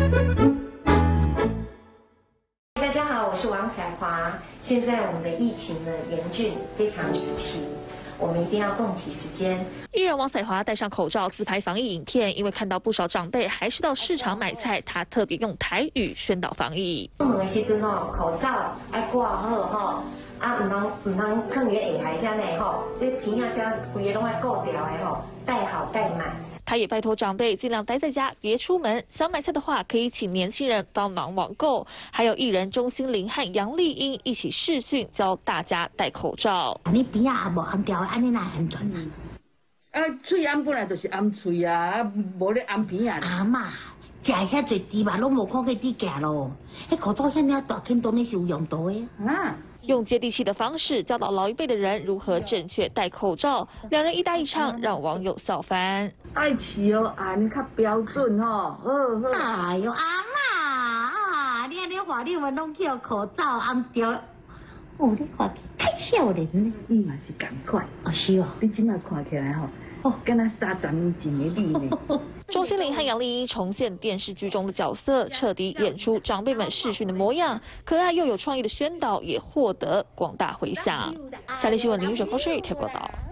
大家好，我是王彩华。现在我们的疫情呢严峻，非常时期，我们一定要共体时间。 艺人王彩华戴上口罩自拍防疫影片，因为看到不少长辈还是到市场买菜，她特别用台语宣导防疫。 出门的时阵吼，口罩爱挂好吼，唔通放伫下海遮内吼，这鼻啊遮规个拢爱顾掉的吼，戴好戴满。 他也拜托长辈尽量待在家，别出门。想买菜的话，可以请年轻人帮忙网购。还有艺人钟欣凌和杨丽英一起视讯教大家戴口罩。 你鼻啊也无按掉，安尼哪安全啊？ 嘴按本来就是按嘴啊，无咧按鼻啊。 阿嬷，食遐侪猪肉拢无看去滴价咯。迄口罩遐尔大件，当然是有用途的啊。 用接地气的方式教导老一辈的人如何正确戴口罩，两人一搭一唱，让网友笑翻。 爱吃哦，按较标准吼。 哎呦，阿嬷啊，你安尼话，你们拢叫口罩按掉。哦，你看太少年呢。 伊嘛是同款。 哦，是哦。 你今麦看起来吼，敢若30年前的你呢。 钟欣凌和杨丽英重现电视剧中的角色，彻底演出长辈们视讯的模样，可爱又有创意的宣导也获得广大回响。三立新闻林玉哲、高诗雨台报道。